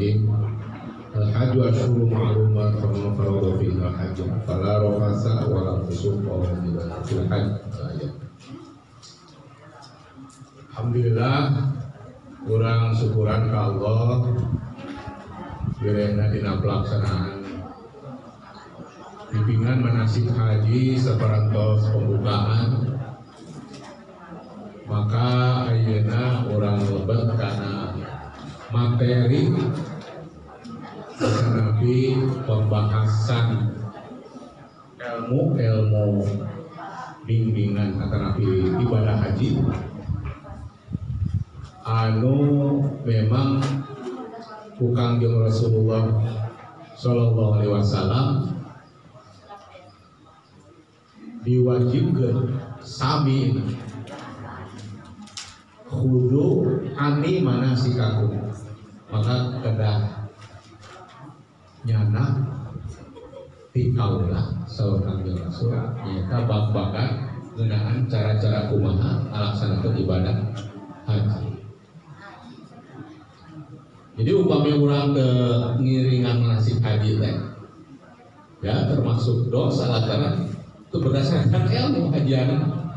Bismillahirrahmanirrahim. Al-hajju asyhurun ma'lumat faman farada fiha al-hajj fala rafasa wa la fusuqa wa la jidala fil hajj. Alhamdulillah, kurang syukuran ke Allah birena dina pelaksanaan bimbingan manasik haji saparantos pembukaan. Maka ayeuna urang lebet karena materi nabi pembahasan ilmu bimbingan nabi ibadah haji anu memang Kangjeng Rasulullah Shallallahu Alaihi Wasallam diwajibkan sami khudu ani manasikakum, maka kedah nyana tikaulah seorang Kangjeng Rasul nyata bab-baban ngeunaan cara-cara kumaha ngalaksanakeun ibadah haji. Jadi upami urang ke ngiringan manasik haji teh ya termasuk dosa lantaran itu berdasarkan ilmu hajian.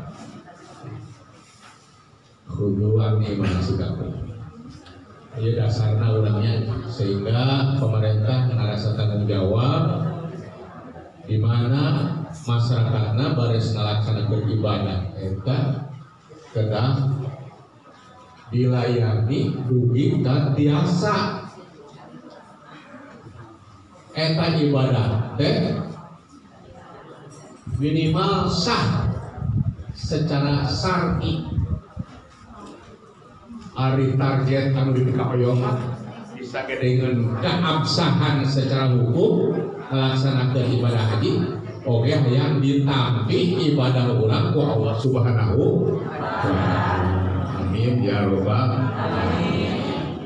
Kuduan nih manasikakum. Ieu dasarna urangnya sehingga pemerintah ngarasa tanggung jawab di mana masyarakatna baris ngalaksanakeun ibadah eta kedah dilayani dugi dan biasa eta ibadah teh minimal sah secara syar'i. Ari target anu dipikaoyong bisa dengan keabsahan secara hukum melaksanakan ibadah haji oke hayang ditampi ibadah urang ku Allah Subhanahu wa ta'ala. Amin ya robbal alamin.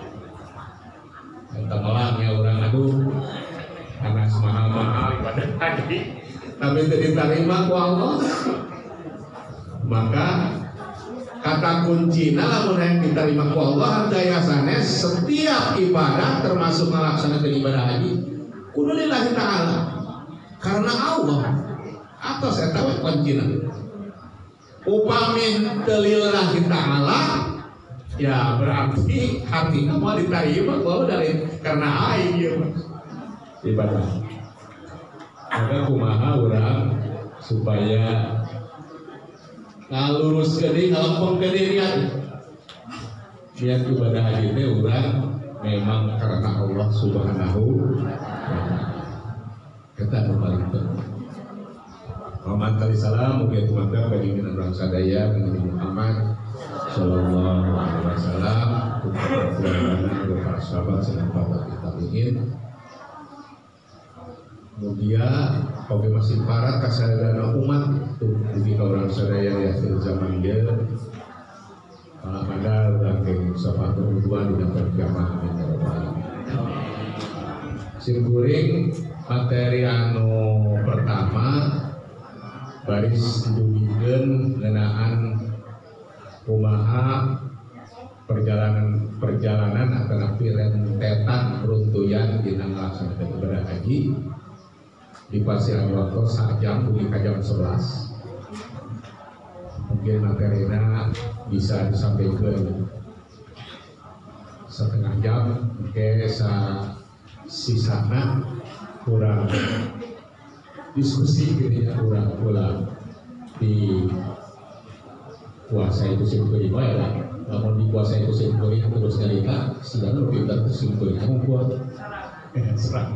Eta melang ya urang aduh karena semahal-mahal ibadah haji tapi tidak diterima ku Allah. Maka kata kuncinya lamun yang diterima ku Allah daya sanes setiap ibadah termasuk melaksanakan ibadah haji kudu lillahi ta'ala karena Allah atas eta we kuncinya. Upami lillahi ta'ala ya berarti hatinya mau diterima kalau dari karena aing ya ibadah. Maka kumaha urang supaya ngalurus gede, ngalempeng gede niat ibadah haji teh urang memang karena Allah Subhanahu wa ta'ala. Kita paling penting. Muhammad kali salam mugia tumanten bagi minan orang sadaya Nabi Muhammad Sallallahu Alaihi Wasallam, para sahabat serta para tabi'in. Mugia oge masih parat kasadayana umat dugi ka urang sadaya di akhir zaman ieu para mandal langkeng sapatu tuan dina perjamaah amin ya rabbal alamin. Simkuring materi anu pertama baris dugikeun ngeunaan kumaha perjalanan atanapi rentetan runtuyan dina ngalaksanakeun ibadah haji di pasiran waktu saat jam dugi ka jam 11. Mungkin materina bisa disampaikan setengah jam ke sisana kurang diskusi gitu ya ulang di kuasa itu simpulnya ya namun di kuasa itu simpulnya terus nyarita sedang lebih tersimpulnya membuat serang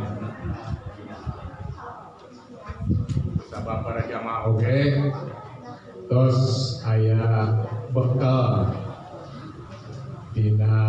sabab para jamaah oke terus aya bekal dina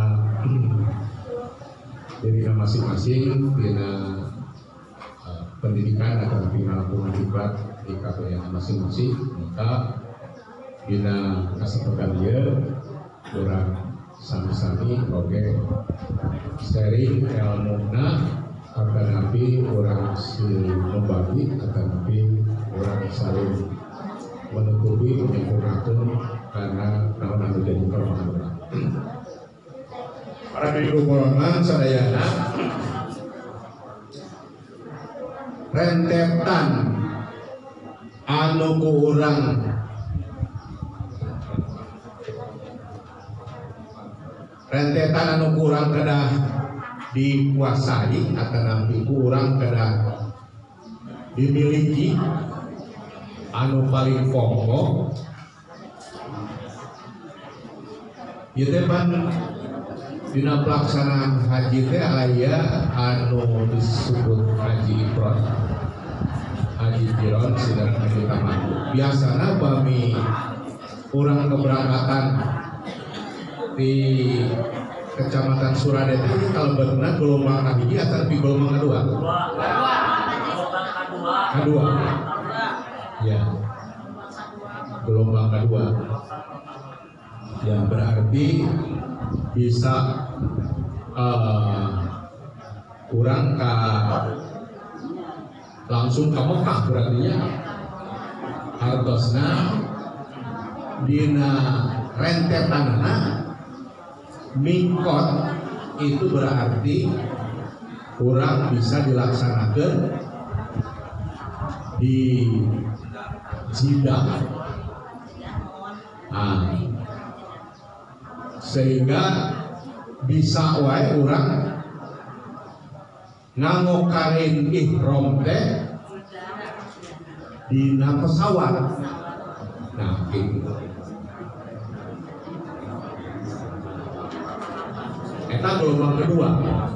diri masing-masing dina pendidikan atau dina pendidikan di KPN masing-masing. Maka dina kasapekan dia kurang sami-sami oke sharing ilmuna akan nabi orang membagi akan nabi orang saling menutupi menyempurnakan karena tahun anu jadi permohonan para bidu golongan sadayana rentetan anu ku urang kedah dikuasai atau nanti kurang kedah dimiliki anu paling pokok ieu teh pan dina pelaksanaan haji teh aya anu disebut haji ifrad, haji qiron, sidat haji tamattu. Biasana bami urang keberangkatan di Kecamatan Suradete ini kalau benar gelombang hiji atau lebih gelombang kedua? Kedua. Ya. Gelombang kedua. Ya berarti bisa kurang langsung ke Mekah berartinya hartosna dina rentetanana mikot itu berarti kurang bisa dilaksanakan di Jeddah, sehingga bisa wae urang ngangokarin ihram teh dina pesawat. Nah, gitu. Eta gelombang kedua.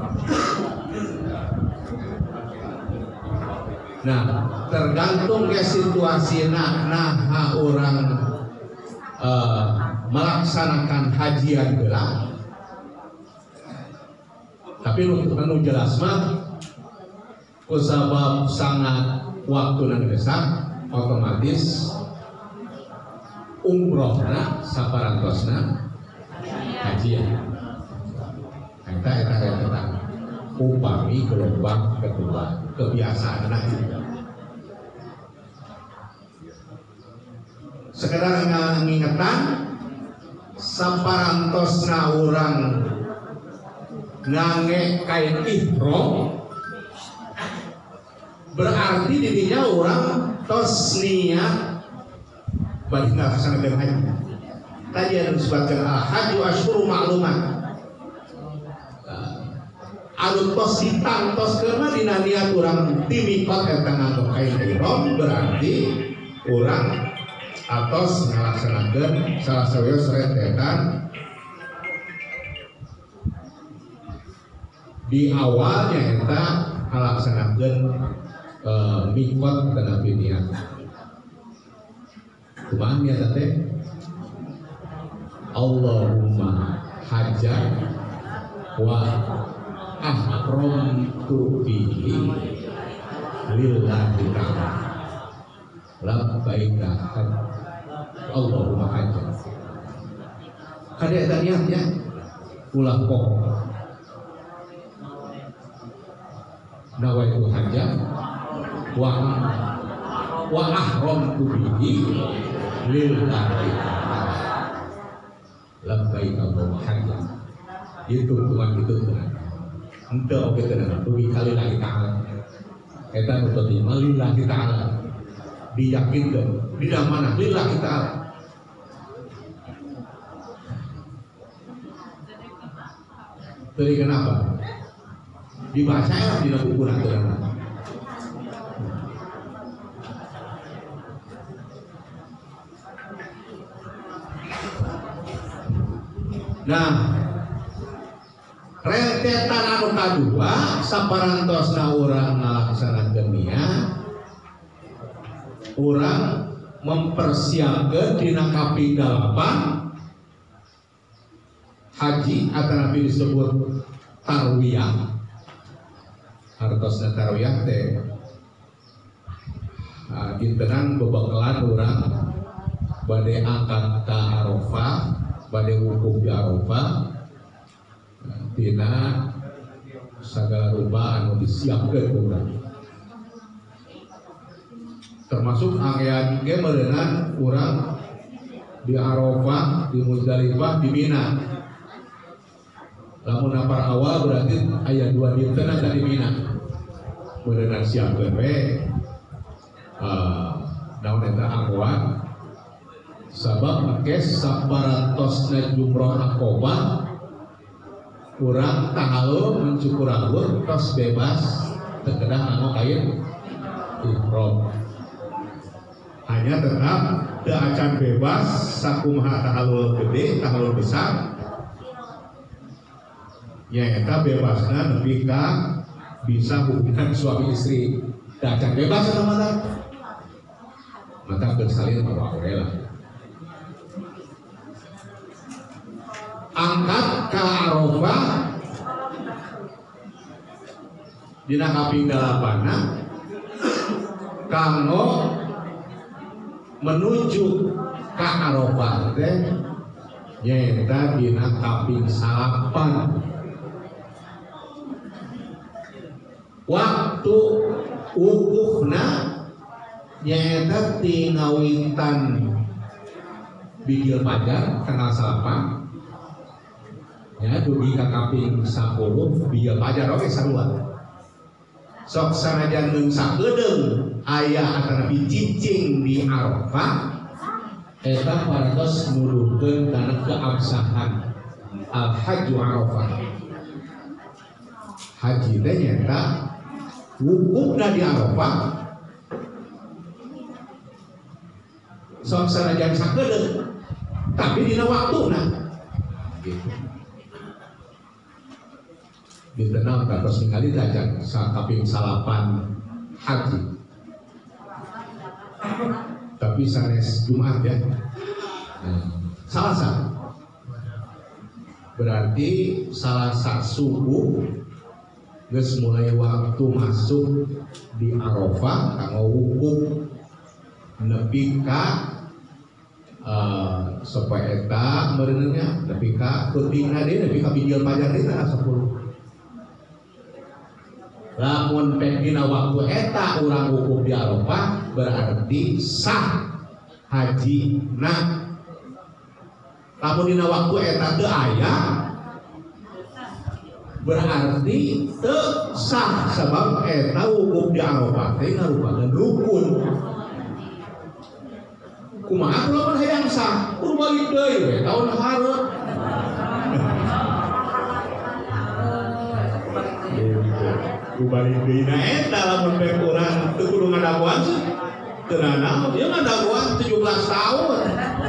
Nah, tergantung ke situasi nah orang melaksanakan hajian gelang. Tapi untuk anu jelas mah kusabab sangat waktu nang desak otomatis umrohna saparantosna hajian. Eta upami gelombang kedua kebiasaan itu. Sekedar ngingetan saparantosna urang ngange kain ihram berarti dirinya orang tos niat bagi melaksanakan haji. Tadi yang disebutkan al-haji asyhurun ma'lumat. Anu tos ditangtos karena dina niat urang timikot eta nganggo kain ihram berarti urang atos ngalaksanakeun salah saweus rentetan di awalnya eta ngalaksanakeun mikot tanapi niat. Kumaha niat teh? Allahumma hajjan wa ahramtu bihi lillahi ta'ala labbaika Allahumma hajjan. Kada eta niatnya ulah pokok nawaitu hajjan wa ahramtu bihi lillahi ta'ala labbaika Allahumma hajjan. Itu Tuhan itu Tuhan. Ente oke tenang, tuhi kali lagi ta'ala. Eta nutut lima lillahi ta'ala. Diyakinkan, tidak mana lillahi ta'ala. Jadi kenapa? Dibaca ya di buku nanti. Nah, rentetan anu kadua saparantosna urang ngalaksanakeun niat urang mempersiapkeun dina kapindalapan haji atau nabi disebut tarwiyah. Hartosna tarwiyah teh dintenan bebekalan urang bade angkat ka Arafah, bade wukuf di Arafah tina segala rupa anu disiapkeun urang. Termasuk anggean ge meureunnan urang di Arafah, di Muzdalifah, di Mina. Lamun napar awal berarti aya 2 dinten di Mina. berenang siap we naon eta aqwa sabab kes sabaratosna jumroh aqobah urang tahalu mencukurangur tos bebas terkedah nganggo kain ihram hanya tetap teu acan bebas sakumaha tahalul gede tahalul besar nyaeta bebasna nepi ka bisa hubungan suami istri teu acan bebas eta mah maka bersalin bawa lah angkat ka Arafah dina kaping 8 kanggo menuju ka Arafah teh nyaeta dina kaping 8 waktu wukufna nyaeta ti ngawitan bigil pajar tanggal 8 ya dugi ka kaping 10 bigil pajar oge sarua sok sanajan geus sakedeung aya antara cicing di Arafah eta parantos nuduhkeun kana keabsahan al hajju Arafah haji teh nyaeta wukufna di Arafah sok sanajan sakedeung tapi dina waktuna gitu ditenang terus ningali dajan sakaping 8 haji tapi sanes Jumat ya Salasa berarti Salasa subuh geus mulai waktu masuk di Arafah kanggo wukuf nepi ka supaya eta meureunnya nepi ka pentingna deui nepi ka bigil pajar deui tanggal 10 lamun pek dina waktu eta urang wukuf di Arafah berarti sah haji nah lamun dina waktu eta teu aya berarti teu sah sebab eta wukuf di Arafah teh ngarupakeun rukun kumaha lamun hayang sah kudu balik deui we taun hareup balik dina eta lamun pek urang teu kudu ngadaguan teu nanaon ieu ngadaguan 17 tahun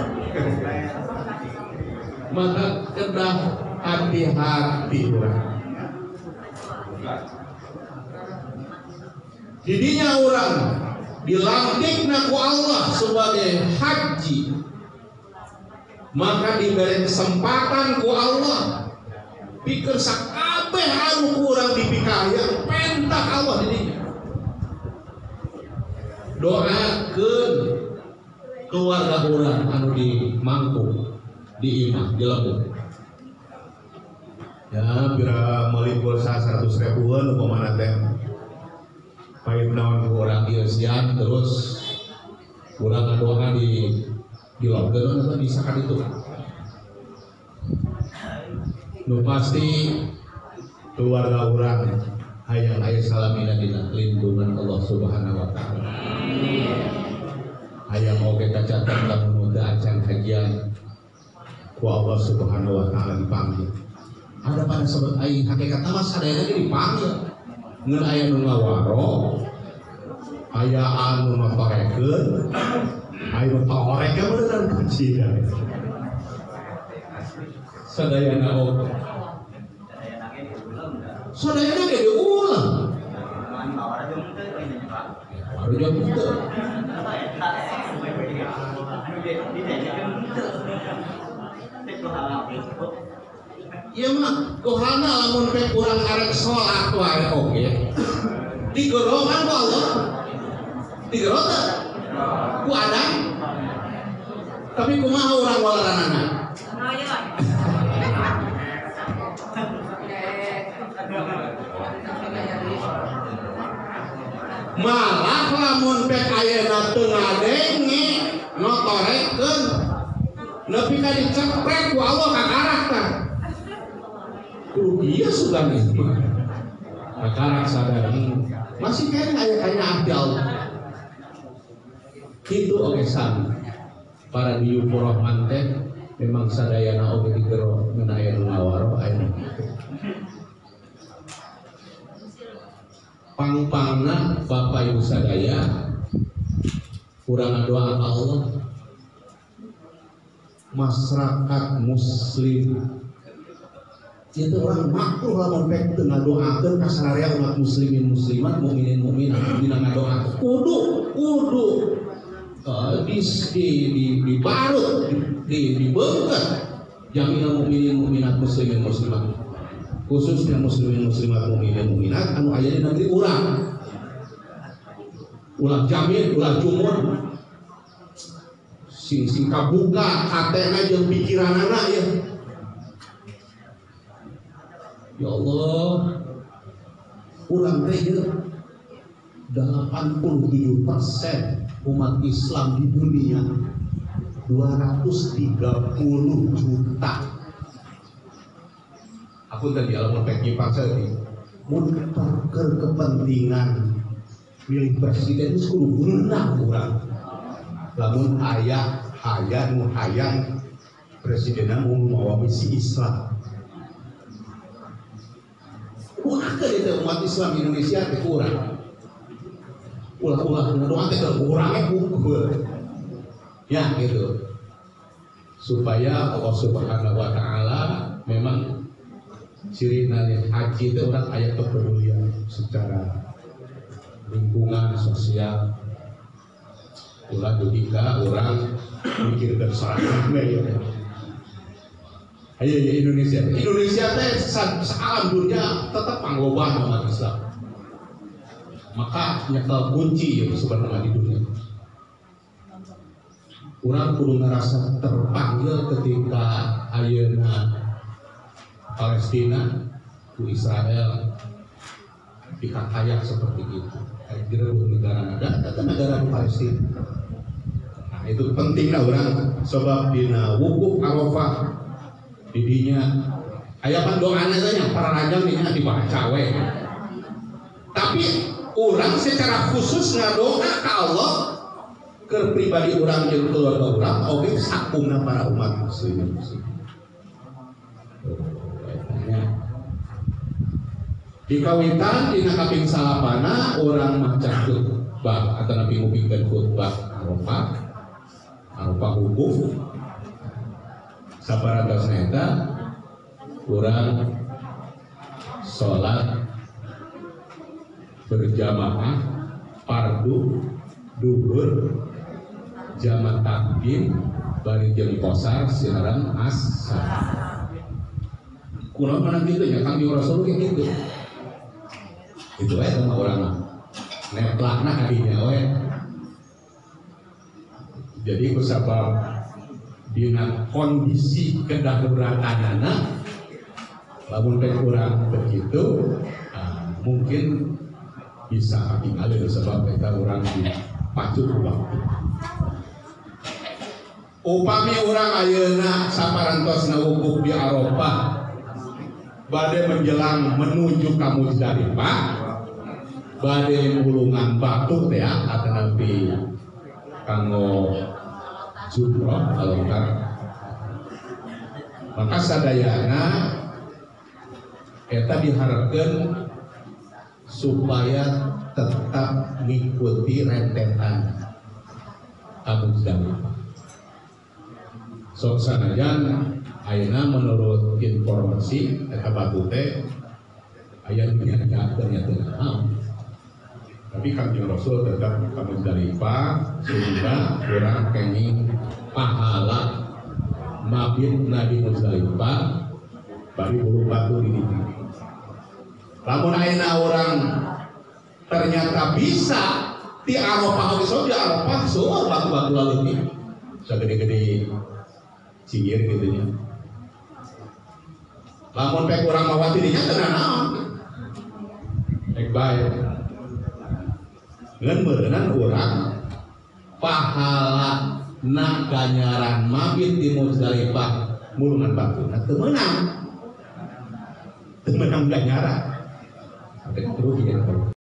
maka kedah hati-hati urang jadinya urang dilantikna ku Allah sebagai haji maka diberi kesempatan ku Allah pikir sakabeh anu kurang dipikaya pentak Allah didinya doakeun keluarga urang anu di Mangkung di imah di Lembut ya pira meuli pulsa 100.000-an upamana teh pait naon ku urang ieu sian terus urang ngadoa di Lembut atau bisa ka ditu nu pasti keluarga urang hayang aya salamina dina lindungan Allah Subhanahu wa taala. Hayang oge kacatan lamun teu acan hajian ku Allah Subhanahu wa taala dipanggil. Ada pada sobat aing hakikat mah sadayana ge dipanggil. Ngeun aya nu ngawaro, aya anu maparekeun, aya nu paorek ge beunang kucina. Sadayana oge sadayana ge diulang baru jam itu ieu mah kohana lamun pe kurang arek salat wae oge digerongan ku Allah digerong teh ku adang tapi kumaha urang walaranana malah lamun pek ayeuna teu ngadenge notorekeun nepi ka diceprek ku Allah ka karakter kudu ieu sugan mah Maka sadari masih kayaknya ayat-ayatnya abdi Allah. Itu oke sami. Para diyukur rahman teh memang sadayana oge digero mun aya nu ngawaro aya. Pang-pangna Bapak Ibu sadaya kurang doa Allah masyarakat muslim itu orang makruh lamun pek teu ngadoakeun ka sararea umat muslimin muslimat mukminin mukminat dina ngadoakeun kudu dibarut dibengket jaminan mukminin mukminat muslimin muslimat khususnya muslimin muslimat mukminin mukminat anu aya di negeri urang ulah jamin ulah jumur sing kabuka hatena jeung pikiranana ya. Ya Allah, urang teh 87% umat Islam di dunia 230 juta. Aku tadi alamun peki paksa tadi mun kepentingan milih presiden itu kudu beunang urang. Lamun aya hayang nu hayang presidenan mau mawa misi Islam. Kunakeun itu umat Islam Indonesia teh kurang. Ulah-ulah doa teh kurangnya kukur. Ya gitu. Supaya Allah Subhanahu wa taala memang cirina haji itu orang aya kepedulian secara lingkungan sosial. Ulah dudika orang mikir dan salah ya. Ayo ya Indonesia teh saalam dunia tetap pangloban umat Islam. Maka nyekel kunci ya sebenarnya di dunia. Urang kudu ngerasa terpanggil ketika ayeuna Palestina ku Israel dikatayak seperti itu. Kira negara negara Palestina. Nah itu pentinglah orang sebab dina wukuf Arafah didinya ayapan doanya saja para raja ini dibaca we. Tapi orang secara khusus ngadoa ke Allah ke pribadi orang yang keluarga orang oke sakungna para umat muslimin. Di kawitan dina kaping salapana orang maca khutbah atau nabi ngupingkeun khutbah Arafah wukuf sabarantosna eta urang salat berjamaah fardu duhur jama takbir bari jeung qosar siaran asar. Kunaon mana kitu nya Kangjeng Rasul ge kitu. Itu wae sama urang neplakna ka dinya we. Jadi kusabab dina kondisi kedaruratanana lamun teh urang begitu mungkin bisa tinggal sebab eta urang dipacu ku waktu. Upami urang ayeuna saparantosna wukuf di Arafah bade menjelang menuju ka Muzdalifah bade ngulungan batu teh atau nabi kanggo jumroh alongkar. Maka sadayana eta diharapkan supaya tetap mengikuti rentetan Muzdalifah. Sok sanajan ayeuna menurut informasi eta batu teh aya nyata ternyata. Tapi Kangjeng Rasul tetap ke Muzdalifah sehingga kurang kenging pahala mabit Nabi Muzdalifah bari bulu batu di dieu. Lamun ayeuna orang ternyata bisa di Arafah oge sok di Arafah soal batu-batu leutik sagede-gede cingir gitu nya. Lamun pek urang mawati dinya teu naon. Pek bae. Ngan berenang orang pahala na ganyaran mabit di Muzdalifah mulungan batu teu meunang ganyaran Ada kerugian.